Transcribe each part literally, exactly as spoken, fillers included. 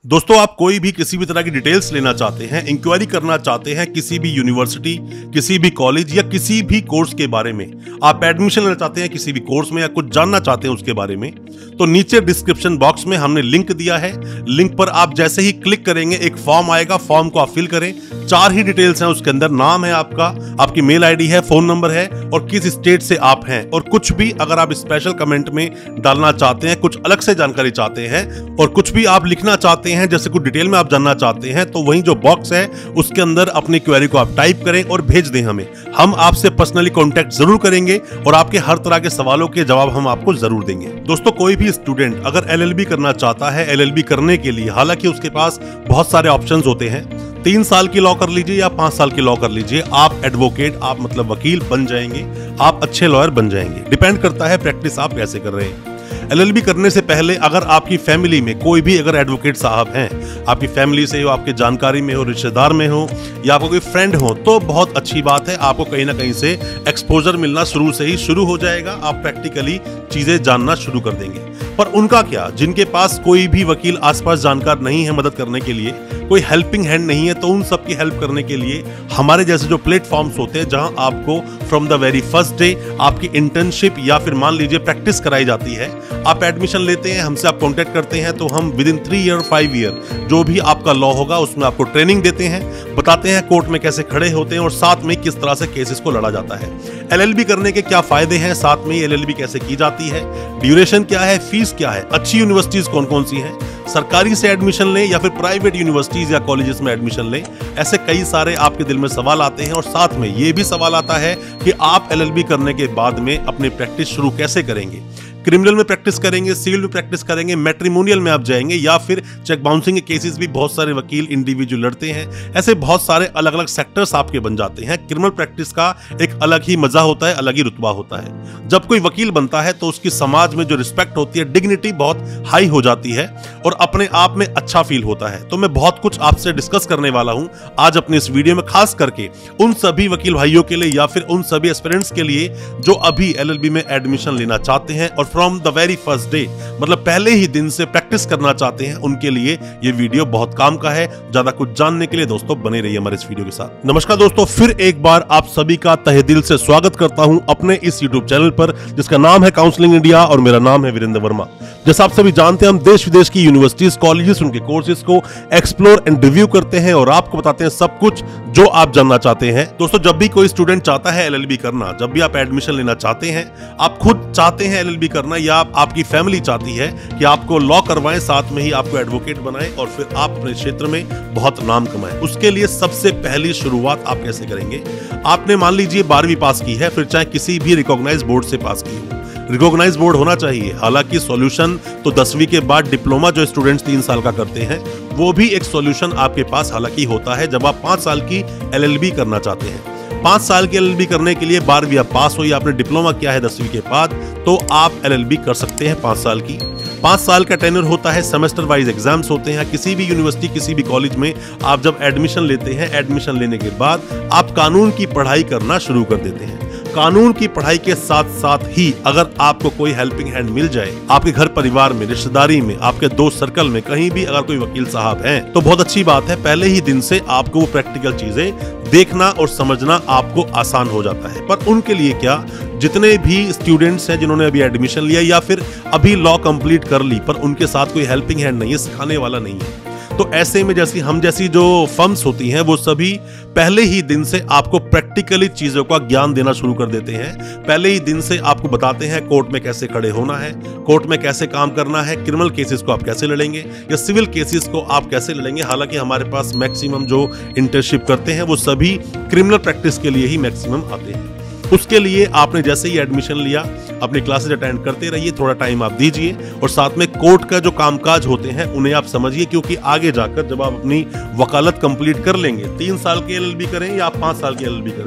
दोस्तों, आप कोई भी किसी भी तरह की डिटेल्स लेना चाहते हैं, इंक्वायरी करना चाहते हैं किसी भी यूनिवर्सिटी, किसी भी कॉलेज या किसी भी कोर्स के बारे में, आप एडमिशन लेना चाहते हैं किसी भी कोर्स में या कुछ जानना चाहते हैं उसके बारे में, तो नीचे डिस्क्रिप्शन बॉक्स में हमने लिंक दिया है। लिंक पर आप जैसे ही क्लिक करेंगे एक फॉर्म आएगा, फॉर्म को आप फिल करें। चार ही डिटेल्स हैं उसके अंदर, नाम है आपका, आपकी मेल आईडी है, फोन नंबर है और किस स्टेट से आप हैं। और कुछ भी अगर आप स्पेशल कमेंट में डालना चाहते हैं, कुछ अलग से जानकारी चाहते हैं और कुछ भी आप लिखना चाहते हैं, जैसे कुछ डिटेल में आप जानना चाहते हैं, तो वही जो बॉक्स है उसके अंदर अपनी क्वेरी को आप टाइप करें और भेज दें हमें। हम आपसे पर्सनली कांटेक्ट जरूर करेंगे और आपके हर तरह के सवालों के जवाब हम आपको जरूर देंगे। दोस्तों, कोई भी स्टूडेंट अगर एलएलबी करना चाहता है, एलएलबी करने के लिए हालांकि उसके पास बहुत सारे ऑप्शंस होते हैं, तीन साल की लॉ कर लीजिए या पांच साल की लॉ कर लीजिए, आप एडवोकेट, आप मतलब वकील बन जाएंगे, आप अच्छे लॉयर बन जाएंगे। डिपेंड करता है प्रैक्टिस आप कैसे कर रहे हैं। एलएलबी करने से पहले अगर आपकी फैमिली में कोई भी अगर एडवोकेट साहब हैं, आपकी फैमिली से हो, आपके जानकारी में हो, रिश्तेदार में हो या आपको कोई फ्रेंड हो, तो बहुत अच्छी बात है। आपको कहीं ना कहीं से एक्सपोजर मिलना शुरू से ही शुरू हो जाएगा, आप प्रैक्टिकली चीजें जानना शुरू कर देंगे। पर उनका क्या, जिनके पास कोई भी वकील आसपास जानकार नहीं है मदद करने के लिए, कोई हेल्पिंग हैंड नहीं है, तो उन सब की हेल्प करने के लिए हमारे जैसे जो प्लेटफॉर्म्स होते हैं जहां आपको from the very first day आपकी इंटर्नशिप या फिर मान लीजिए प्रैक्टिस कराई जाती है, आप एडमिशन लेते हैं, हमसे आप कांटेक्ट करते हैं, तो हम within three year five year जो भी आपका लॉ होगा उसमें आपको ट्रेनिंग देते हैं, बताते हैं कोर्ट में कैसे खड़े होते हैं और साथ में किस तरह से केसेस को लड़ा जाता है। एलएलबी करने के क्या फायदे हैं, साथ में एलएलबी कैसे की जाती है, ड्यूरेशन क्या है, फीस क्या है, अच्छी यूनिवर्सिटीज कौन कौन सी हैं, सरकारी से एडमिशन लें या फिर प्राइवेट यूनिवर्सिटीज या कॉलेजेस में एडमिशन लें, ऐसे कई सारे आपके दिल में सवाल आते हैं। और साथ में ये भी सवाल आता है कि आप एलएलबी करने के बाद में अपनी प्रैक्टिस शुरू कैसे करेंगे, क्रिमिनल में प्रैक्टिस करेंगे, सिविल में प्रैक्टिस करेंगे, मैट्रिमोनियल में आप जाएंगे या फिर चेक बाउंसिंग के केसेस भी बहुत सारे वकील इंडिविजुअल लड़ते हैं। ऐसे बहुत सारे अलग अलग सेक्टर्स आपके बन जाते हैं। क्रिमिनल प्रैक्टिस का एक अलग ही मजा होता है, अलग ही रुतबा होता है। जब कोई वकील बनता है तो उसकी समाज में जो रिस्पेक्ट होती है, डिग्निटी बहुत हाई हो जाती है और अपने आप में अच्छा फील होता है। तो मैं बहुत कुछ आपसे डिस्कस करने वाला हूं आज अपनी इस वीडियो में, खास करके उन सभी वकील भाइयों के लिए या फिर उन सभी एस्पिरेंट्स के लिए जो अभी एलएलबी में एडमिशन लेना चाहते हैं और from the very first day मतलब पहले ही दिन से प्रैक्टिस करना चाहते हैं। उनके लिए ये वीडियो बहुत काम का है। ज्यादा कुछ जानने के लिए दोस्तों बने रहिए हमारे इस वीडियो के साथ। नमस्कार दोस्तों, फिर एक बार आप सभी का तहे दिल से स्वागत करता हूं अपने इस यूट्यूब चैनल पर जिसका नाम है काउंसलिंग इंडिया और मेरा नाम है वीरेंद्र वर्मा। जैसा आप सभी जानते हैं, हम देश विदेश की यूनिवर्सिटीज, कॉलेजेस, उनके कोर्सेज को एक्सप्लोर एंड रिव्यू करते हैं और आपको बताते हैं सब कुछ जो आप जानना चाहते हैं। दोस्तों, जब भी कोई स्टूडेंट चाहता है एलएलबी करना, जब भी आप एडमिशन लेना चाहते हैं, आप खुद चाहते हैं एलएलबी करना या आपकी फैमिली चाहती है कि आपको लॉ करवाएं, साथ में ही आपको एडवोकेट बनाएं और फिर आप अपने क्षेत्र में बहुत नाम कमाएं, उसके लिए सबसे पहली शुरुआत आप कैसे करेंगे? आपने मान लीजिए बारहवीं पास की है, फिर चाहे किसी भी रिकॉग्नाइज बोर्ड से पास की हो, रिकॉग्नाइज बोर्ड होना चाहिए। हालांकि सॉल्यूशन तो दसवीं के बाद डिप्लोमा जो स्टूडेंट्स तीन साल का करते हैं वो भी एक सॉल्यूशन आपके पास हालांकि होता है जब आप पांच साल की एलएलबी करना चाहते हैं। पांच साल की एलएलबी करने के लिए बारहवीं आप पास हो या आपने डिप्लोमा किया है दसवीं के बाद, तो आप एलएलबी कर सकते हैं पांच साल की। पांच साल का टेन्योर होता है, सेमेस्टर वाइज एग्जाम्स होते हैं। किसी भी यूनिवर्सिटी, किसी भी कॉलेज में आप जब एडमिशन लेते हैं, एडमिशन लेने के बाद आप कानून की पढ़ाई करना शुरू कर देते हैं। कानून की पढ़ाई के साथ साथ ही अगर आपको कोई हेल्पिंग हैंड मिल जाए, आपके घर परिवार में, रिश्तेदारी में, आपके दोस्त सर्कल में कहीं भी अगर कोई वकील साहब हैं, तो बहुत अच्छी बात है। पहले ही दिन से आपको वो प्रैक्टिकल चीजें देखना और समझना आपको आसान हो जाता है। पर उनके लिए क्या, जितने भी स्टूडेंट्स हैं जिन्होंने अभी एडमिशन लिया या फिर अभी लॉ कंप्लीट कर ली पर उनके साथ कोई हेल्पिंग हैंड नहीं है, सिखाने वाला नहीं है, तो ऐसे में जैसी हम जैसी जो फर्म्स होती हैं वो सभी पहले ही दिन से आपको प्रैक्टिकली चीजों का ज्ञान देना शुरू कर देते हैं। पहले ही दिन से आपको बताते हैं कोर्ट में कैसे खड़े होना है, कोर्ट में कैसे काम करना है, क्रिमिनल केसेस को आप कैसे लड़ेंगे या सिविल केसेस को आप कैसे लड़ेंगे। हालांकि हमारे पास मैक्सिमम जो इंटर्नशिप करते हैं वो सभी क्रिमिनल प्रैक्टिस के लिए ही मैक्सिमम आते हैं। उसके लिए आपने जैसे ही एडमिशन लिया अपनी क्लासेस अटेंड करते रहिए, थोड़ा टाइम आप दीजिए और साथ में कोर्ट का जो कामकाज होते हैं उन्हें आप समझिए, क्योंकि आगे जाकर जब आप अपनी वकालत कंप्लीट कर लेंगे, तीन साल की एलएलबी करें या आप पांच साल की एलएलबी करें,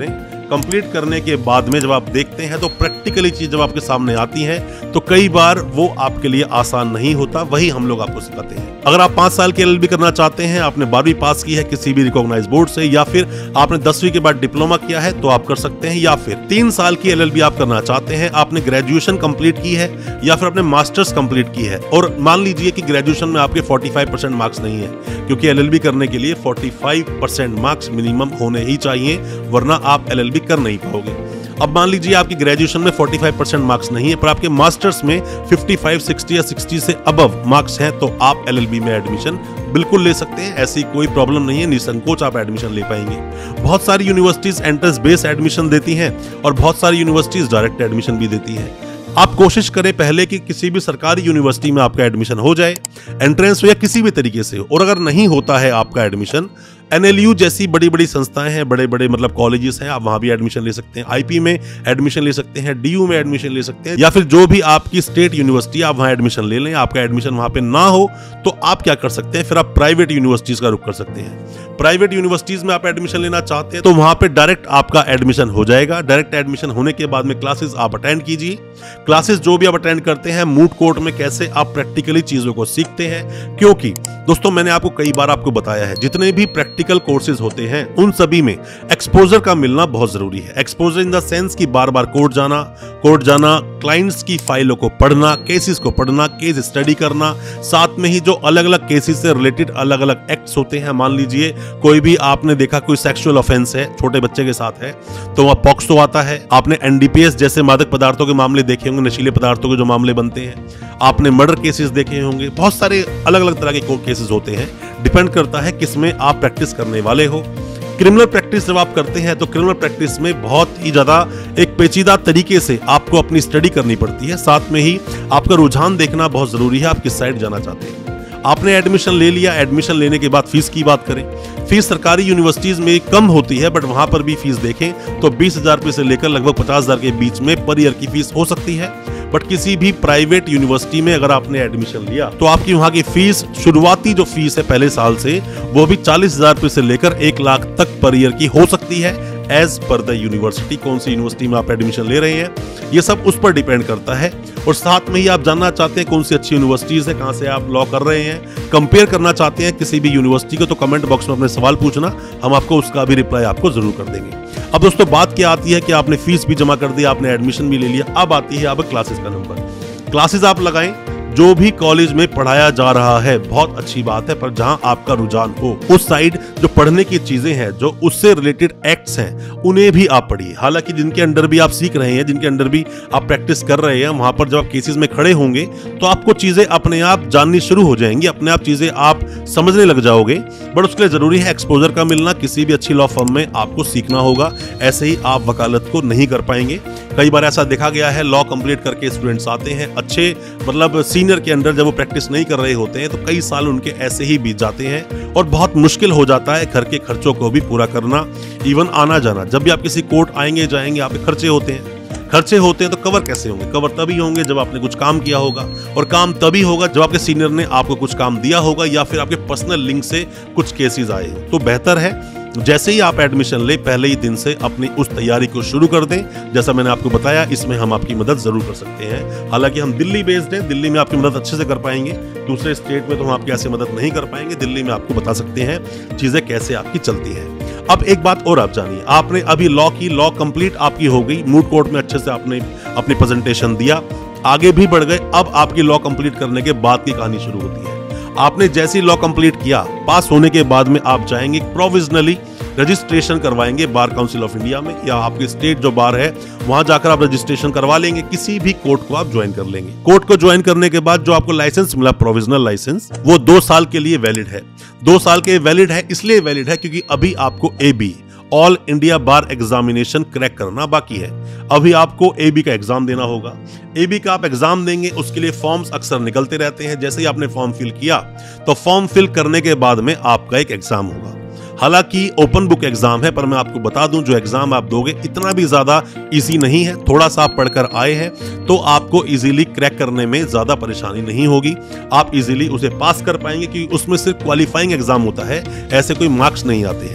कंप्लीट करने के बाद में जब आप देखते हैं तो प्रैक्टिकली चीज जब आपके सामने आती है तो कई बार वो आपके लिए आसान नहीं होता, वही हम लोग आपको सिखाते हैं। अगर आप पांच साल की एल एल बी करना चाहते हैं, आपने बारहवीं पास की है किसी भी रिकॉग्नाइज बोर्ड से, या फिर आपने दसवीं के बाद डिप्लोमा किया है तो आप कर सकते हैं, या फिर तीन साल की एल एल बी आप करना चाहते हैं, आपने ग्रेजुएशन कंप्लीट की है या फिर आपने मास्टर्स कंप्लीट की है और मान लीजिए कि ग्रेजुएशन में आपके पैंतालीस परसेंट मार्क्स नहीं है, क्योंकि एल एल बी करने के लिए पैंतालीस परसेंट मार्क्स मिनिमम होने ही चाहिए, वरना आप एल एल बी कर नहीं पाओगे। अब मान लीजिए आपकी ग्रेजुएशन में पैंतालीस परसेंट मार्क्स नहीं है पर आपके मास्टर्स में पचपन, साठ या साठ से अबव मार्क्स हैं, तो आप एल एल बी में एडमिशन बिल्कुल ले सकते हैं। ऐसी कोई प्रॉब्लम नहीं है, निसंकोच आप एडमिशन ले पाएंगे। बहुत सारी यूनिवर्सिटीज एंट्रेंस बेस्ड एडमिशन देती हैं और बहुत सारी यूनिवर्सिटीज डायरेक्ट एडमिशन भी देती हैं। आप कोशिश करें पहले कि किसी भी सरकारी यूनिवर्सिटी में आपका एडमिशन हो जाए, एंट्रेंस हो या किसी भी तरीके से हो, और अगर नहीं होता है आपका एडमिशन, एन एल यू जैसी बड़ी बड़ी संस्थाएं हैं, बड़े बड़े मतलब कॉलेजेस हैं, आप वहां भी एडमिशन ले सकते हैं, आई पी में एडमिशन ले सकते हैं, डी यू में एडमिशन ले सकते हैं, या फिर जो भी आपकी स्टेट यूनिवर्सिटी आप वहां एडमिशन ले लें। आपका एडमिशन वहां पे ना हो तो आप क्या कर सकते हैं, फिर आप प्राइवेट यूनिवर्सिटीज का रुख कर सकते हैं। प्राइवेट यूनिवर्सिटीज में आप एडमिशन लेना चाहते हैं तो वहां पे डायरेक्ट आपका एडमिशन हो जाएगा। डायरेक्ट एडमिशन होने के बाद में क्लासेस आप अटेंड कीजिए। क्लासेस जो भी आप अटेंड करते हैं, मूट कोर्ट में कैसे आप प्रैक्टिकली चीजों को सीखते हैं, क्योंकि दोस्तों मैंने आपको कई बार आपको बताया है, जितने भी प्रैक्टिकल कोर्सेज होते हैं उन सभी में एक्सपोजर का मिलना बहुत जरूरी है। एक्सपोजर इन द सेंस कि बार बार कोर्ट जाना, कोर्ट जाना, क्लाइंट्स की फाइलों को पढ़ना, केसेस को पढ़ना, केस स्टडी करना, साथ में ही जो अलग अलग केसेस से रिलेटेड अलग अलग एक्ट्स होते हैं। मान लीजिए कोई भी आपने देखा कोई सेक्सुअल ऑफेंस है, छोटे बच्चे के साथ है, तो वह पॉक्सो आता है। आपने एन डी पी एस जैसे मादक पदार्थों के मामले देखे होंगे, नशीले पदार्थों के जो मामले बनते हैं, आपने मर्डर केसेस देखे होंगे, बहुत सारे अलग अलग तरह के कोर्ट केसेस होते हैं। डिपेंड करता है किसमें आप प्रैक्टिस करने वाले हो। क्रिमिनल प्रैक्टिस जब आप करते हैं तो क्रिमिनल प्रैक्टिस में बहुत ही ज्यादा एक पेचीदा तरीके से आपको अपनी स्टडी करनी पड़ती है। साथ में ही आपका रुझान देखना बहुत जरूरी है, आप किस साइड जाना चाहते हैं। आपने एडमिशन ले लिया, एडमिशन लेने के बाद फीस की बात करें। फीस सरकारी यूनिवर्सिटीज में कम होती है, बट वहां पर भी फीस देखें तो बीस हजार रुपए से लेकर लगभग पचास हजार के बीच में पर ईयर की फीस हो सकती है। बट किसी भी प्राइवेट यूनिवर्सिटी में अगर आपने एडमिशन लिया तो आपकी वहां की फीस, शुरुआती जो फीस है पहले साल से, वो भी चालीस हजार रुपए से लेकर एक लाख तक पर ईयर की हो सकती है, एज पर द यूनिवर्सिटी। कौन सी यूनिवर्सिटी में आप एडमिशन ले रहे हैं ये सब उस पर डिपेंड करता है। और साथ में ही आप जानना चाहते हैं कौन सी अच्छी यूनिवर्सिटीज है, कहां से आप लॉ कर रहे हैं, कंपेयर करना चाहते हैं किसी भी यूनिवर्सिटी को, तो कमेंट बॉक्स में अपने सवाल पूछना, हम आपको उसका भी रिप्लाई आपको जरूर कर देंगे। अब दोस्तों बात क्या आती है कि आपने फीस भी जमा कर दी, आपने एडमिशन भी ले लिया, अब आती है अब क्लासेस का नंबर। क्लासेस आप लगाएं, जो भी कॉलेज में पढ़ाया जा रहा है बहुत अच्छी बात है, पर जहां आपका रुझान हो उस साइड जो पढ़ने की चीजें हैं, जो उससे रिलेटेड एक्ट्स हैं, उन्हें भी आप पढ़िए। हालांकि जिनके अंडर भी आप सीख रहे हैं, जिनके अंडर भी आप प्रैक्टिस कर रहे हैं, वहां पर जब आप केसेस में खड़े होंगे तो आपको चीजें अपने आप जाननी शुरू हो जाएंगी, अपने आप चीजें आप समझने लग जाओगे। बट उसके लिए जरूरी है एक्सपोजर का मिलना। किसी भी अच्छी लॉ फर्म में आपको सीखना होगा, ऐसे ही आप वकालत को नहीं कर पाएंगे। कई बार ऐसा देखा गया है, लॉ कंप्लीट करके स्टूडेंट्स आते हैं अच्छे मतलब सीनियर के अंडर, जब वो प्रैक्टिस नहीं कर रहे होते हैं तो कई साल उनके ऐसे ही बीत जाते हैं और बहुत मुश्किल हो जाता है घर के खर्चों को भी पूरा करना, इवन आना जाना। जब भी आप किसी कोर्ट आएंगे जाएंगे, आपके खर्चे होते हैं, खर्चे होते हैं तो कवर कैसे होंगे? कवर तभी होंगे जब आपने कुछ काम किया होगा, और काम तभी होगा जब आपके सीनियर ने आपको कुछ काम दिया होगा या फिर आपके पर्सनल लिंक से कुछ केसेस आए हो। तो बेहतर है जैसे ही आप एडमिशन ले, पहले ही दिन से अपनी उस तैयारी को शुरू कर दें। जैसा मैंने आपको बताया, इसमें हम आपकी मदद जरूर कर सकते हैं। हालांकि हम दिल्ली बेस्ड हैं, दिल्ली में आपकी मदद अच्छे से कर पाएंगे, दूसरे स्टेट में तो हम आपकी ऐसे मदद नहीं कर पाएंगे। दिल्ली में आपको बता सकते हैं चीजें कैसे आपकी चलती हैं। अब एक बात और आप जानिए, आपने अभी लॉ की, लॉ कंप्लीट आपकी हो गई, मूट कोर्ट में अच्छे से आपने अपनी प्रेजेंटेशन दिया, आगे भी बढ़ गए। अब आपकी लॉ कंप्लीट करने के बाद की कहानी शुरू होती है। आपने जैसे ही लॉ कंप्लीट किया, पास होने के बाद में आप जाएंगे प्रोविजनली रजिस्ट्रेशन करवाएंगे बार काउंसिल ऑफ इंडिया में, या आपके स्टेट जो बार है वहां जाकर आप रजिस्ट्रेशन करवा लेंगे, किसी भी कोर्ट को आप ज्वाइन कर लेंगे। कोर्ट को ज्वाइन करने के बाद जो आपको लाइसेंस मिला, प्रोविजनल लाइसेंस, वो दो साल के लिए वैलिड है। दो साल के वैलिड है, इसलिए वैलिड है क्योंकि अभी आपको A B all India bar examination crack करना बाकी है। अभी आपको ए बी का एग्जाम देना होगा। ए बी का आप एग्जाम देंगे, उसके लिए फॉर्म्स अक्सर निकलते रहते हैं। जैसे ही आपने फॉर्म फिल किया तो फॉर्म फिल करने के बाद में आपका एक एग्जाम होगा। हालांकि ओपन बुक एग्जाम है, पर मैं आपको बता दूं जो एग्जाम आप दोगे इतना भी ज्यादा इजी नहीं है। थोड़ा सा आप पढ़कर आए हैं तो आपको इजीली क्रैक करने में ज्यादा परेशानी नहीं होगी, आप इजीली उसे पास कर पाएंगे, क्योंकि उसमें सिर्फ क्वालिफाइंग एग्जाम होता है, ऐसे कोई मार्क्स नहीं आते हैं।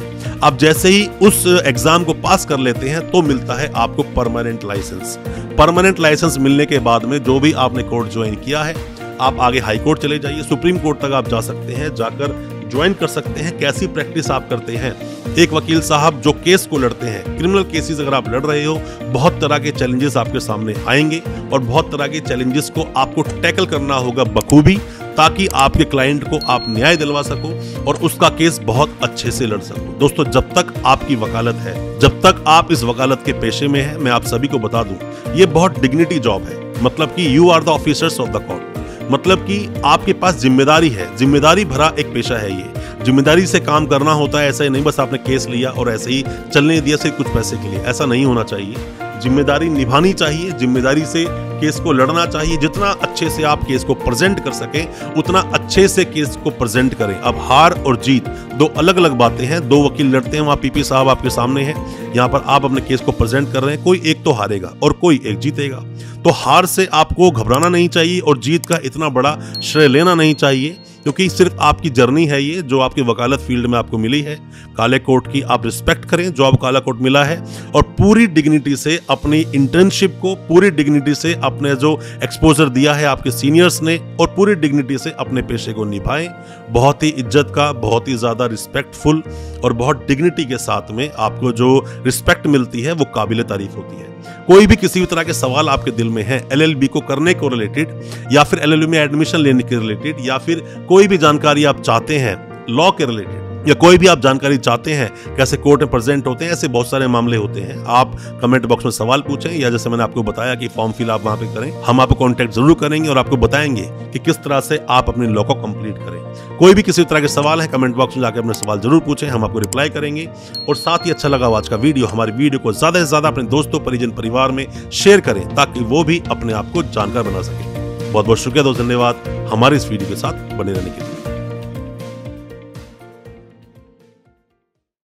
आप जैसे ही उस एग्जाम को पास कर लेते हैं तो मिलता है आपको परमानेंट लाइसेंस। परमानेंट लाइसेंस मिलने के बाद में जो भी आपने कोर्स ज्वाइन किया है, आप आगे हाई कोर्ट चले जाइए, सुप्रीम कोर्ट तक आप जा सकते हैं, जाकर ज्वाइन कर सकते हैं। कैसी प्रैक्टिस आप करते हैं? एक वकील साहब जो केस को लड़ते हैं, क्रिमिनल केसेस अगर आप लड़ रहे हो, बहुत तरह के चैलेंजेस आपके सामने आएंगे और बहुत तरह के चैलेंजेस को आपको टैकल करना होगा बखूबी, ताकि आपके क्लाइंट को आप न्याय दिलवा सको और उसका केस बहुत अच्छे से लड़ सको। दोस्तों, जब तक आपकी वकालत है, जब तक आप इस वकालत के पेशे में हैं, मैं आप सभी को बता दूं, ये बहुत डिग्निटी जॉब है। मतलब कि you are the officers of the court, मतलब कि आपके पास जिम्मेदारी है, जिम्मेदारी भरा एक पेशा है ये। जिम्मेदारी से काम करना होता है, ऐसा ही नहीं बस आपने केस लिया और ऐसे ही चलने दिया सिर्फ कुछ पैसे के लिए, ऐसा नहीं होना चाहिए। जिम्मेदारी निभानी चाहिए, जिम्मेदारी से केस को लड़ना चाहिए। जितना अच्छे से आप केस को प्रेजेंट कर सकें, उतना अच्छे से केस को प्रेजेंट करें। अब हार और जीत दो अलग अलग बातें हैं। दो वकील लड़ते हैं, वहां पीपी साहब आपके सामने हैं, यहाँ पर आप अपने केस को प्रेजेंट कर रहे हैं, कोई एक तो हारेगा और कोई एक जीतेगा। तो हार से आपको घबराना नहीं चाहिए और जीत का इतना बड़ा श्रेय लेना नहीं चाहिए, क्योंकि सिर्फ आपकी जर्नी है ये जो आपकी वकालत फील्ड में आपको मिली है। काले कोर्ट की आप रिस्पेक्ट करें जो आपको काला कोर्ट मिला है, और पूरी डिग्निटी से अपनी इंटर्नशिप को, पूरी डिग्निटी से अपने जो एक्सपोजर दिया है आपके सीनियर्स ने, और पूरी डिग्निटी से अपने पेशे को निभाएं। बहुत ही इज्जत का, बहुत ही ज्यादा रिस्पेक्टफुल और बहुत डिग्निटी के साथ में आपको जो रिस्पेक्ट मिलती है वो काबिल तारीफ होती है। कोई भी किसी भी तरह के सवाल आपके दिल में है एलएलबी को करने को रिलेटेड, या फिर एलएलबी में एडमिशन लेने के रिलेटेड, या फिर कोई भी जानकारी आप चाहते हैं लॉ के रिलेटेड, या कोई भी आप जानकारी चाहते हैं कैसे कोर्ट में प्रेजेंट होते हैं, ऐसे बहुत सारे मामले होते हैं, आप कमेंट बॉक्स में सवाल पूछें, या जैसे मैंने आपको बताया कि फॉर्म फिल आप वहां पे करें। हम आपको कांटेक्ट जरूर करेंगे और आपको बताएंगे कि किस तरह से आप अपने लॉ को कंप्लीट करें। कोई भी किसी तरह के सवाल है, कमेंट बॉक्स में जाकर अपने सवाल जरूर पूछें, हम आपको रिप्लाई करेंगे। और साथ ही अच्छा लगा आज का वीडियो, हमारी वीडियो को ज्यादा से ज्यादा अपने दोस्तों, परिजन, परिवार में शेयर करें, ताकि वो भी अपने आप को जानकार बना सके। बहुत बहुत शुक्रिया दोस्त, धन्यवाद हमारे इस वीडियो के साथ बने रहने के लिए।